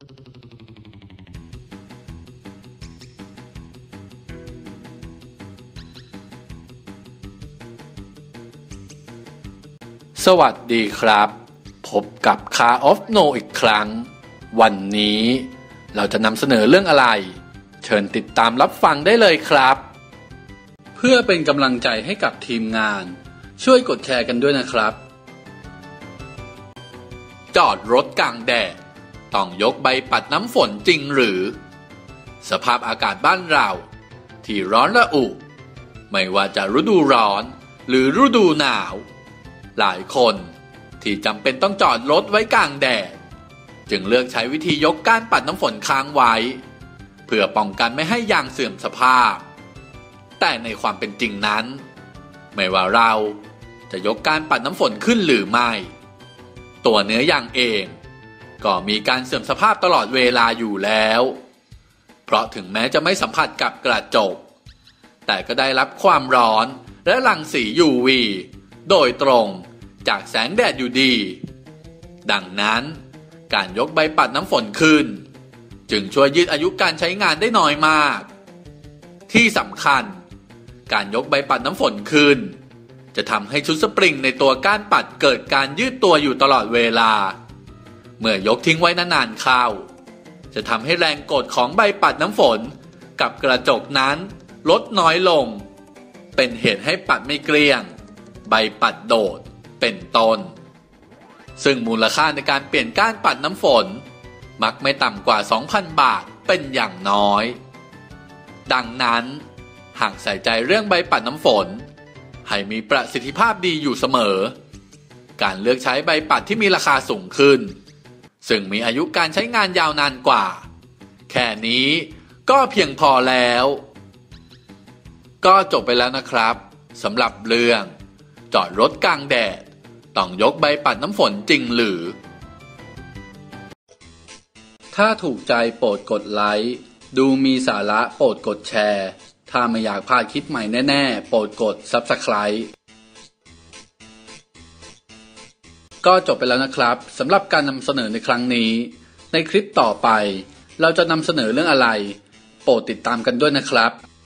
สวัสดีครับพบกับ Car of No อีกครั้งวันนี้เราจะนำเสนอเรื่องอะไรเชิญติดตามรับฟังได้เลยครับเพื่อเป็นกำลังใจให้กับทีมงานช่วยกดแชร์กันด้วยนะครับจอดรถกลางแดดต้องยกใบปัดน้ำฝนจริงหรือสภาพอากาศบ้านเราที่ร้อนระอุไม่ว่าจะฤดูร้อนหรือฤดูหนาวหลายคนที่จำเป็นต้องจอดรถไว้กลางแดดจึงเลือกใช้วิธียกก้านปัดน้ำฝนค้างไว้เพื่อป้องกันไม่ให้ยางเสื่อมสภาพแต่ในความเป็นจริงนั้นไม่ว่าเราจะยกก้านปัดน้ำฝนขึ้นหรือไม่ตัวเนื้อยางเองก็มีการเสื่อมสภาพตลอดเวลาอยู่แล้วเพราะถึงแม้จะไม่สัมผัสกับกระจกแต่ก็ได้รับความร้อนและรังสี UV โดยตรงจากแสงแดดอยู่ดีดังนั้นการยกใบปัดน้ำฝนขึ้นจึงช่วยยืดอายุการใช้งานได้น้อยมากที่สำคัญการยกใบปัดน้ำฝนขึ้นจะทำให้ชุดสปริงในตัวก้านปัดเกิดการยืดตัวอยู่ตลอดเวลาเมื่อยกทิ้งไว้นานๆเข้าจะทำให้แรงกดของใบปัดน้ำฝนกับกระจกนั้นลดน้อยลงเป็นเหตุให้ปัดไม่เกลี้ยงใบปัดโดดเป็นต้นซึ่งมูลค่าในการเปลี่ยนก้านปัดน้ำฝนมักไม่ต่ำกว่า 2,000 บาทเป็นอย่างน้อยดังนั้นหากใส่ใจเรื่องใบปัดน้ำฝนให้มีประสิทธิภาพดีอยู่เสมอการเลือกใช้ใบปัดที่มีราคาสูงขึ้นซึ่งมีอายุการใช้งานยาวนานกว่าแค่นี้ก็เพียงพอแล้วก็จบไปแล้วนะครับสำหรับเรื่องจอดรถกลางแดดต้องยกใบปัดน้ำฝนจริงหรือถ้าถูกใจโปรดกดไลค์ดูมีสาระโปรดกดแชร์ถ้าไม่อยากพลาดคลิปใหม่แน่ๆโปรดกด Subscribe ก็จบไปแล้วนะครับสำหรับการนำเสนอในครั้งนี้ในคลิปต่อไปเราจะนำเสนอเรื่องอะไรโปรดติดตามกันด้วยนะครับ